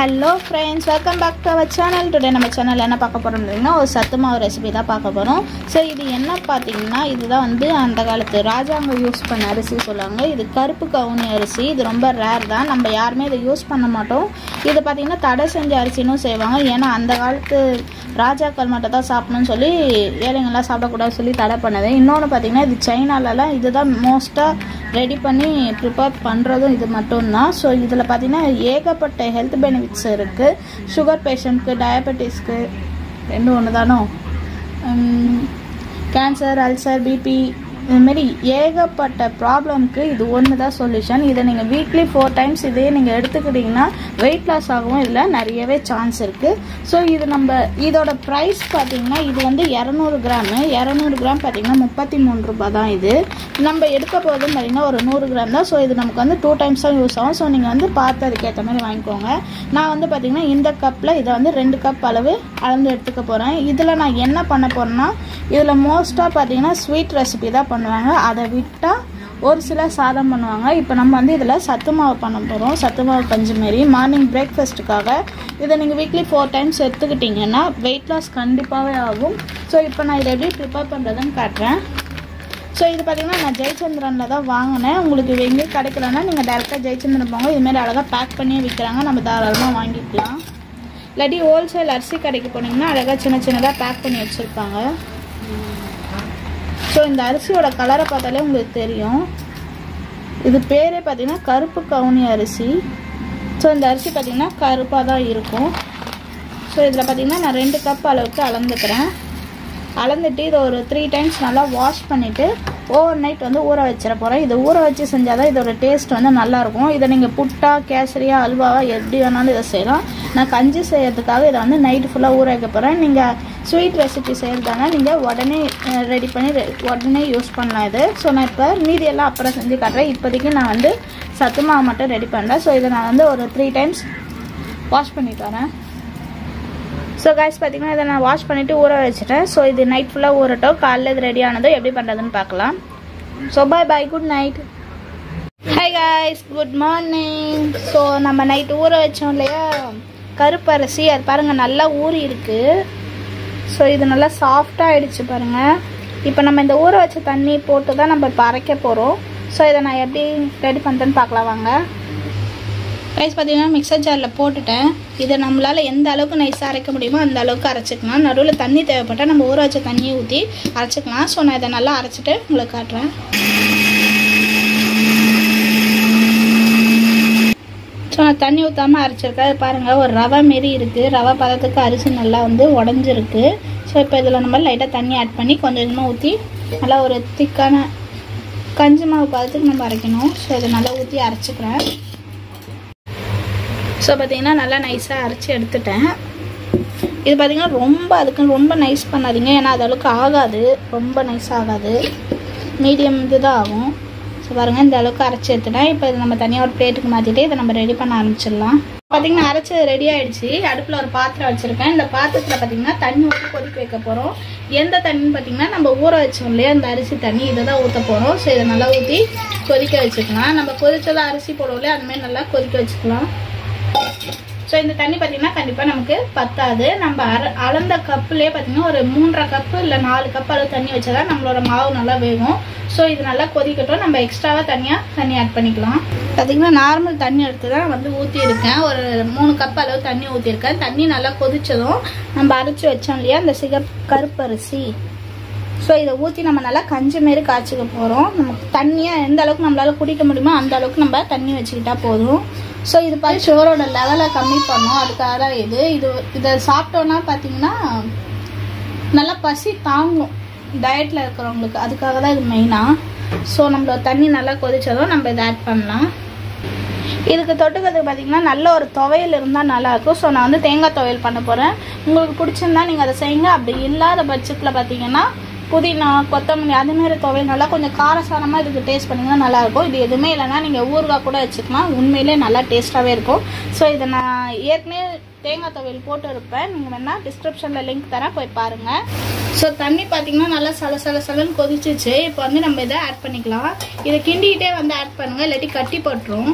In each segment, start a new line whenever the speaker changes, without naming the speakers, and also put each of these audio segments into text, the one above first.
Hello friends, welcome back to our channel. Today நம்ம சேனல்ல என்ன பார்க்க போறோம்னா ஒரு சத்து மாவு ரெசிபி தான் பார்க்க போறோம். சோ இது என்ன பாத்தீங்கன்னா இதுதான் வந்து அந்த காலத்து ராஜாங்க யூஸ் பண்ண அரிசி சொல்லுவாங்க. இது கருப்பு கவுனி அரிசி. இது ரொம்ப ரேர் தான். நம்ம யாருமே இத யூஸ் பண்ண மாட்டோம். இது பாத்தீங்கன்னா தடை செஞ்ச அரிசின்னு செய்வாங்க. ஏன்னா அந்த காலத்து ராஜாக்கள் மட்டும் தான் சாப்பிடணும்னு சொல்லி ஏழைங்க எல்லாம் சாப்பிட கூடாதுன்னு சொல்லி தடை பண்ணது. இன்னொன்னு பாத்தீங்கன்னா இது சைனாலலாம் இதுதான் மோஸ்டா ரெடி பண்ணி ப்ரிப்பேர் பண்றதும் இது மட்டும் தான். சோ இதுல பாத்தீங்கன்னா ஏகப்பட்ட ஹெல்த் பெனிஃபிட்ஸ் இருக்கு. சுகர் பேஷண்ட்க்கு, டயபெட்டிஸ்க்கு ரெண்டும் ஒண்ணுதானோ, கேன்சர், அல்சர், பிபி இந்த மாதிரி ஏகப்பட்ட ப்ராப்ளம்க்கு இது ஒன்று தான் சொல்யூஷன். இதை நீங்கள் வீக்லி 4 times இதே நீங்கள் எடுத்துக்கிட்டிங்கன்னா வெயிட் லாஸ் ஆகவும் இதில் நிறையவே சான்ஸ் இருக்குது. ஸோ இது நம்ம இதோட ப்ரைஸ் பார்த்தீங்கன்னா இது வந்து 200 கிராமு. 200 கிராம் பார்த்தீங்கன்னா 33 ரூபாய் தான். இது நம்ம எடுக்க போதும் பார்த்தீங்கன்னா ஒரு 100 கிராம் தான். ஸோ இது நமக்கு வந்து 2 times தான் யூஸ் ஆகும். ஸோ நீங்கள் வந்து பார்த்து அதுக்கேற்ற மாதிரி வாங்கிக்கோங்க. நான் வந்து பார்த்தீங்கன்னா இந்த கப்பில் இதை வந்து 2 கப் அளவு அளந்து எடுத்துக்க போகிறேன். இதில் நான் என்ன பண்ண போகிறேன்னா இதில் மோஸ்ட்டாக பார்த்தீங்கன்னா ஸ்வீட் ரெசிபி தான் பண்ணுவாங்க. அதை விட்டால் ஒரு சில சாதம் பண்ணுவாங்க. இப்போ நம்ம வந்து இதில் சத்து மாவு பண்ண போகிறோம். சத்து மாவு கஞ்சி மாரி மார்னிங் பிரேக்ஃபாஸ்ட்டுக்காக இதை நீங்கள் வீக்லி 4 times எடுத்துக்கிட்டிங்கன்னா வெயிட் லாஸ் கண்டிப்பாகவே ஆகும். ஸோ இப்போ நான் இதை எப்படி ப்ரிப்பேர் பண்ணுறதுன்னு காட்டுறேன். ஸோ இது பார்த்தீங்கன்னா நான் ஜெயச்சந்திரனில் தான் வாங்கினேன். உங்களுக்கு இது எங்கேயும் கிடைக்கலன்னா நீங்கள் டேரெக்டாக ஜெயச்சந்திரன் போங்க. இதுமாரி அழகாக பேக் பண்ணியே விற்கிறாங்க. நம்ம தாராளமாக வாங்கிக்கலாம். இல்லாட்டி ஹோல்சேல் அரிசி கடைக்கு போனீங்கன்னா அழகாக சின்ன சின்னதாக பேக் பண்ணி வச்சுருப்பாங்க. ஸோ இந்த அரிசியோட கலரை பார்த்தாலே உங்களுக்கு தெரியும். இது பேரே பார்த்தீங்கன்னா கருப்பு கவுனி அரிசி. ஸோ இந்த அரிசி பார்த்தீங்கன்னா கருப்பாக தான் இருக்கும். ஸோ இதில் பார்த்தீங்கன்னா நான் 2 கப் அளவுக்கு அளந்துக்கிறேன். அளந்துட்டு இதை ஒரு 3 times நல்லா வாஷ் பண்ணிவிட்டு ஓவர் நைட் வந்து ஊற வச்சிட போகிறேன். இதை ஊற வச்சு செஞ்சால் தான் இதோட டேஸ்ட் வந்து நல்லாயிருக்கும். இதை நீங்கள் புட்டா, கேசரியா, அல்வாவா எப்படி வேணாலும் இதை செய்யலாம். நான் கஞ்சி செய்யறதுக்காக இதை வந்து நைட்டு ஃபுல்லாக ஊற வைக்க போகிறேன். நீங்கள் ஸ்வீட் ரெசிபி செய்கிறதாங்க நீங்கள் உடனே ரெடி பண்ணி உடனே யூஸ் பண்ணலாம் இது. ஸோ நான் இப்போ மீதியெல்லாம் அப்புறம் செஞ்சு காட்டுறேன். இப்போதைக்கு நான் வந்து சத்து மாவு மட்டும் ரெடி பண்ணுறேன். ஸோ இதை நான் வந்து ஒரு 3 times வாஷ் பண்ணிட்டு வரேன். ஸோ காய்ஸ் பார்த்தீங்கன்னா இதை நான் வாஷ் பண்ணிவிட்டு ஊற வச்சுட்டேன். ஸோ இது நைட் ஃபுல்லாக ஊறட்டும். காலையில் இது ரெடி ஆனதும் எப்படி பண்ணுறதுன்னு பார்க்கலாம். So bye good night. Hi guys, good morning. So நம்ம நைட்டு ஊற வச்சோம் இல்லையா கருப்பரிசி, அது பாருங்கள் நல்லா ஊறி இருக்குது. ஸோ இது நல்லா சாஃப்டாக ஆகிடுச்சு பாருங்கள். இப்போ நம்ம இந்த ஊற வச்ச தண்ணி போட்டு தான் நம்ம இப்போ அரைக்க போகிறோம். ஸோ இதை நான் எப்படி ரெடி பண்ணுறேன்னு பார்க்கலாம் வாங்க. ரைஸ் பார்த்தீங்கன்னா மிக்சர் ஜாரில் போட்டுட்டேன். இதை நம்மளால் எந்த அளவுக்கு நைஸாக அரைக்க முடியுமோ அந்த அளவுக்கு அரைச்சிக்கலாம். நடுவில் தண்ணி தேவைப்பட்டால் நம்ம ஊற வச்ச தண்ணியை ஊற்றி அரைச்சிக்கலாம். ஸோ நான் இதை நல்லா அரைச்சிட்டு உங்களுக்கு காட்டுறேன். ஸோ நான் தண்ணி ஊற்றாமல் அரைச்சிருக்கேன். பாருங்கள் ஒரு ரவை மாரி இருக்குது. ரவை பதத்துக்கு அரிசி நல்லா வந்து உடஞ்சிருக்கு. ஸோ இப்போ இதில் நம்ம லைட்டாக தண்ணி ஆட் பண்ணி கொஞ்சம் கொஞ்சமாக ஊற்றி நல்லா ஒரு திக்கான கஞ்சி மாவு பதத்துக்கு நம்ம அரைக்கணும். ஸோ இதை நல்லா ஊற்றி அரைச்சிக்கிறேன். ஸோ பார்த்தீங்கன்னா நல்லா நைஸாக அரைச்சி எடுத்துட்டேன். இது பார்த்தீங்கன்னா அதுக்குன்னு ரொம்ப நைஸ் பண்ணாதீங்க. ஏன்னா அது அளவுக்கு ஆகாது, ரொம்ப நைஸ் ஆகாது, மீடியம் இதுதான் ஆகும். ஸோ பாருங்கள் இந்த அளவுக்கு அரைச்சி எடுத்துட்டேன். இப்போ இது நம்ம தனியாக ஒரு பிளேட்டுக்கு மாற்றிட்டு இதை நம்ம ரெடி பண்ண ஆரம்பிச்சிடலாம். பார்த்தீங்கன்னா அரைச்சி ரெடி ஆகிடுச்சு. அடுப்பில் ஒரு பாத்திரம் வச்சுருக்கேன். இந்த பாத்திரத்தில் பார்த்தீங்கன்னா தண்ணி ஊற்றி கொதிக்க வைக்க போகிறோம். எந்த தண்ணின்னு பார்த்தீங்கன்னா நம்ம ஊற வச்சோம் இல்லையா இந்த அரிசி தண்ணி, இதை தான் ஊற்ற போகிறோம். ஸோ இதை நல்லா ஊற்றி கொதிக்க வச்சுக்கலாம். நம்ம கொதிச்சதான் அரிசி போடுவோம் இல்லையா அதுமாதிரி நல்லா கொதிக்க வச்சுக்கலாம். ஸோ இந்த தண்ணி பார்த்தீங்கன்னா கண்டிப்பாக நமக்கு பத்தாது. நம்ம அளந்த கப்புலேயே பார்த்தீங்கன்னா ஒரு 3.5 கப்பு இல்லை 4 கப் அளவு தண்ணி வச்சாதான் நம்மளோட மாவு நல்லா வேகும். ஸோ இது நல்லா கொதிக்கட்டும். நம்ம எக்ஸ்ட்ராவாக தண்ணி ஆட் பண்ணிக்கலாம். பார்த்தீங்கன்னா நார்மல் தண்ணி எடுத்து தான் வந்து ஊற்றியிருக்கேன். ஒரு 3 கப் அளவு தண்ணி ஊற்றிருக்கேன். தண்ணி நல்லா கொதிச்சதும் நம்ம அரைச்சி வச்சோம் இல்லையா இந்த கருப்பரிசி, ஸோ இதை ஊற்றி நம்ம நல்லா கஞ்சி மாரி காய்ச்சிக்க போகிறோம். நமக்கு தண்ணியாக எந்த அளவுக்கு நம்மளால் குடிக்க முடியுமோ அந்த அளவுக்கு நம்ம தண்ணி வச்சுக்கிட்டா போதும். ஸோ இது பார்த்து சுகரோட லெவலை கம்மி பண்ணோம். அதுக்காக தான் இதை சாப்பிட்டோன்னா பார்த்தீங்கன்னா நல்லா பசி தாங்கும் டயட்டில் இருக்கிறவங்களுக்கு. அதுக்காக தான் இது மெயினாக. ஸோ நம்மளோட தண்ணி நல்லா கொதிச்சதும் நம்ம இதை ஆட் பண்ணலாம். இதுக்கு தொட்டுக்கிறதுக்கு பார்த்தீங்கன்னா நல்ல ஒரு துவையல் இருந்தால் நல்லாயிருக்கும். ஸோ நான் வந்து தேங்காய் துவையல் பண்ண போகிறேன். உங்களுக்கு பிடிச்சிருந்தா நீங்கள் அதை செய்யுங்க. அப்படி இல்லாத பட்சத்தில் பார்த்தீங்கன்னா புதினா, கொத்தமல்லி அதுமாரி துவையல் நல்லா கொஞ்சம் காரசாரமாக இதுக்கு டேஸ்ட் பண்ணிங்கன்னா நல்லாயிருக்கும். இது எதுவுமே இல்லைன்னா நீங்கள் ஊறுகாய் கூட வச்சுக்கலாம். உண்மையிலே நல்லா டேஸ்ட்டாகவே இருக்கும். ஸோ இதை நான் ஏற்கனவே தேங்காய் துவையல் போட்டு இருப்பேன். நீங்கள் வேணால் டிஸ்கிரிப்ஷனில் லிங்க் தரேன், போய் பாருங்கள். ஸோ தண்ணி பார்த்தீங்கன்னா நல்லா சலன்னு கொதிச்சிச்சு. இப்போ வந்து நம்ம இதை ஆட் பண்ணிக்கலாம். இதை கிண்டிக்கிட்டே வந்து ஆட் பண்ணுங்கள், இல்லாட்டி கட்டி போட்டுரும்.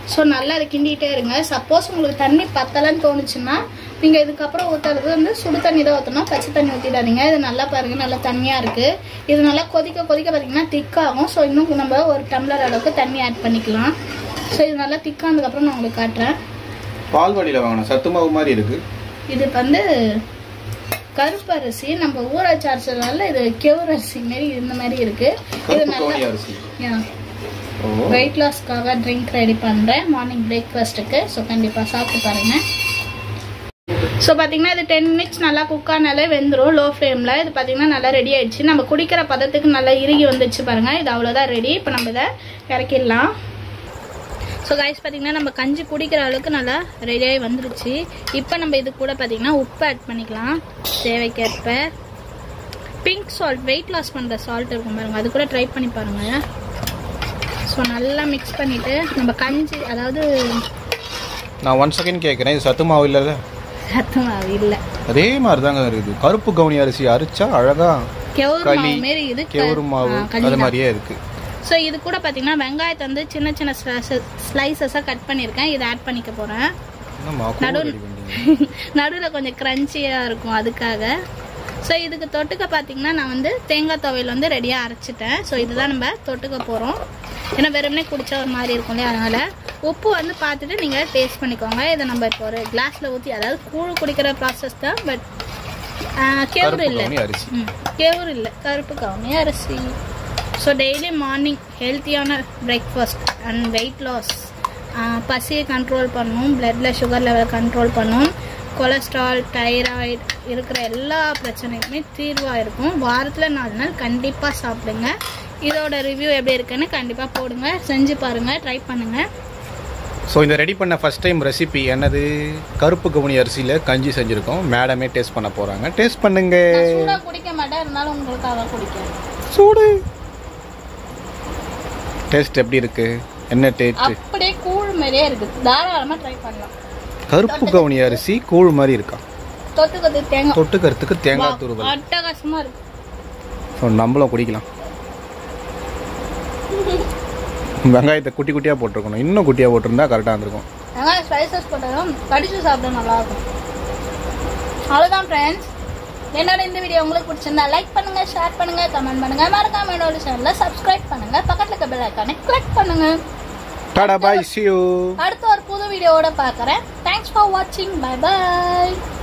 ஸோ நல்லா அதை கிண்டிகிட்டே இருங்க. சப்போஸ் உங்களுக்கு தண்ணி பத்தலைன்னு தோணுச்சுன்னா நீங்கள் இதுக்கப்புறம் ஊற்றுறது வந்து சுடு தண்ணி தான் ஊற்றணும், பச்சை தண்ணி ஊற்றிடாதீங்க. இது நல்லா பாருங்கள், நல்லா தண்ணியாக இருக்குது. இது நல்லா கொதிக்க கொதிக்க பார்த்தீங்கன்னா திக்காகும். ஸோ இன்னும் நம்ம ஒரு டம்ளர் அளவுக்கு தண்ணி ஆட் பண்ணிக்கலாம். ஸோ இது நல்லா திக்கானதுக்கப்புறம் நான் உங்களுக்கு காட்டுறேன்.
பால்வாடியில் வாங்கணும் சத்து மாவு மாதிரி இருக்குது. இது
வந்து கருப்பு அரிசி நம்ம ஊற வச்சு அரைச்சதுனால இது கெவுரு அரிசி மாரி இந்த மாதிரி இருக்கு. இது நல்லா வெயிட் லாஸ்க்காக ட்ரிங்க் ரெடி பண்ணுறேன் மார்னிங் பிரேக்ஃபாஸ்ட்டுக்கு. ஸோ கண்டிப்பாக சாப்பிட்டு பாருங்க. ஸோ பார்த்தீங்கன்னா இது 10 மினிட்ஸ் நல்லா குக் ஆனாலே வெந்துடும் லோ ஃப்ளேமில். இது பார்த்தீங்கன்னா நல்லா ரெடி ஆயிடுச்சு. நம்ம குடிக்கிற பதத்துக்கு நல்லா இறுகி வந்துச்சு பாருங்க. இது அவ்வளோதான் ரெடி. இப்போ நம்ம இதை இறக்கிடலாம். ஸோ கைஸ் பார்த்தீங்கன்னா நம்ம கஞ்சி குடிக்கிற அளவுக்கு நல்லா ரெடியாகி வந்துருச்சு. இப்போ நம்ம இது கூட பார்த்தீங்கன்னா உப்பு ஆட் பண்ணிக்கலாம் தேவைக்கேற்ப. பிங்க் சால்ட் வெயிட் லாஸ் பண்ணுற சால்ட் இருக்கும் பாருங்க, அது கூட ட்ரை பண்ணி பாருங்கள். ஸோ நல்லா மிக்ஸ் பண்ணிவிட்டு நம்ம கஞ்சி, அதாவது
நான் 1 செகண்ட் கேட்குறேன், இது சத்து மாவு இல்லை?
சத்து மாவு இல்லை, அதே
மாதிரி தாங்க இருக்குது. கருப்பு கவுனி அரிசி அரிச்சா அழகா
கெவுரு மாவு மாரி இது,
கெவுரு மாவு அது மாதிரியே இருக்குது.
ஸோ இது கூட பார்த்தீங்கன்னா வெங்காயத்தை வந்து சின்ன சின்ன ஸ்லைசஸாக கட் பண்ணியிருக்கேன். இதை ஆட் பண்ணிக்க போகிறேன். நடுவில் கொஞ்சம் க்ரன்ச்சியாக இருக்கும் அதுக்காக. ஸோ இதுக்கு தொட்டுக்க பார்த்தீங்கன்னா நான் வந்து தேங்காய் துவையல் வந்து ரெடியாக அரைச்சிட்டேன். ஸோ இதுதான் நம்ம தொட்டுக்க போகிறோம். ஏன்னா வெறுமனே குடிச்சா ஒரு மாதிரி இருக்கும் இல்லையா, அதனால் உப்பு வந்து பார்த்துட்டு நீங்கள் டேஸ்ட் பண்ணிக்கோங்க. இதை நம்ம இப்போ ஒரு கிளாஸில் ஊற்றி, அதாவது கூழ் குடிக்கிற ப்ராசஸ் தான், பட் கெவுரு இல்லை, கெவுரு இல்லை, கருப்பு கவுனி அரிசி. ஸோ டெய்லி மார்னிங் ஹெல்த்தியான பிரேக்ஃபாஸ்ட் அண்ட் வெயிட் லாஸ், பசியை கண்ட்ரோல் பண்ணணும், பிளட்டில் சுகர் லெவல் கண்ட்ரோல் பண்ணணும், கொலஸ்ட்ரால் தைராய்டு இருக்கிற எல்லா பிரச்சனைக்குமே தீர்வாக இருக்கும். வாரத்தில் 4 நாள் கண்டிப்பாக சாப்பிடுங்க. இதோட ரிவ்யூ எப்படி இருக்குன்னு கண்டிப்பாக போடுங்க, செஞ்சு பாருங்கள், ட்ரை பண்ணுங்கள்.
ஸோ இந்த ரெடி பண்ண ஃபஸ்ட் டைம் ரெசிபி என்னது, கருப்பு கவுனி அரிசியில் கஞ்சி செஞ்சுருக்கோம். மேடமே டேஸ்ட் பண்ண போகிறாங்க. டேஸ்ட் பண்ணுங்க.
சூடாக குடிக்க மாட்டேன், இருந்தாலும் உங்களுக்காக குடிக்கிறேன்.
சூடு டேஸ்ட் எப்படி இருக்கு? என்ன டேஸ்ட்?
அப்படியே கூழ் மாதிரியே இருக்கு. தாராளமா ட்ரை பண்ணலாம்.
கருப்பு கவுனி அரிசி கூழ் மாதிரி இருக்கா? தொட்டுக்கிறதுக்கு தேங்காய் துருவல்
அட்டகாசமா இருக்கு.
ஸோ நம்மளும் குடிக்கலாம். வெங்காயத்தை குட்டி குட்டியா போட்டிருக்கணும், இன்னும் குட்டியா போட்டிருந்தா கரெக்டாக இருந்திருக்கும்.
வெங்காயம் ஸ்லைசஸ் போட்டாலும் கடிச்சு சாப்பிட நல்லா இருக்கும். அவ்வளோதான் ஃப்ரெண்ட்ஸ். என்னோட இந்த வீடியோ உங்களுக்கு பிடிச்சிருந்தா லைக் பண்ணுங்க, ஷேர் பண்ணுங்க, கமெண்ட் பண்ணுங்க, மறக்காம என்னோட சேனலை சப்ஸ்கிரைப் பண்ணுங்க, பக்கத்துல இருக்க பெல் ஐகானை கிளிக் பண்ணுங்க.
Tata bye, see you.
அடுத்த ஒரு புது வீடியோவோட பார்க்கறேன். Thanks for watching. Bye bye.